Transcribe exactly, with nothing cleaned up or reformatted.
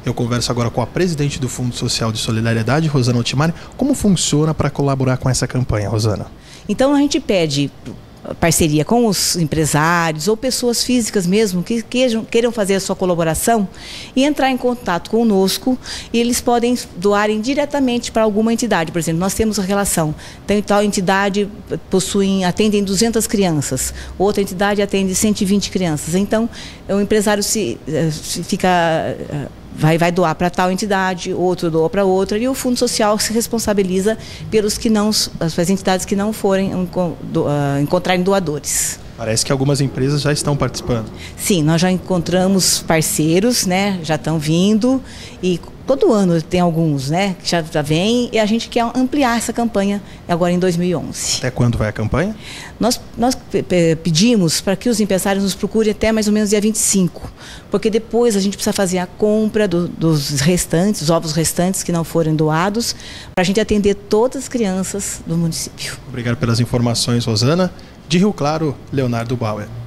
Eu converso agora com a presidente do Fundo Social de Solidariedade, Rosana Otmani. Como funciona para colaborar com essa campanha, Rosana? Então a gente pede parceria com os empresários ou pessoas físicas mesmo que queiram, queiram fazer a sua colaboração e entrar em contato conosco, e eles podem doarem diretamente para alguma entidade. Por exemplo, nós temos a relação, tem tal entidade possuem, atendem duzentas crianças, outra entidade atende cento e vinte crianças, então o empresário se, se fica... Vai, vai doar para tal entidade, outro doa para outra, e o Fundo Social se responsabiliza pelos que não, as entidades que não forem do, uh, encontrarem doadores. Parece que algumas empresas já estão participando. Sim, nós já encontramos parceiros, né, já estão vindo, e todo ano tem alguns, né, que já, já vêm, e a gente quer ampliar essa campanha agora em dois mil e onze. Até quando vai a campanha? Nós, nós pedimos para que os empresários nos procurem até mais ou menos dia vinte e cinco, porque depois a gente precisa fazer a compra do, dos restantes, os ovos restantes que não forem doados, para a gente atender todas as crianças do município. Obrigado pelas informações, Rosana. De Rio Claro, Leonardo Bauer.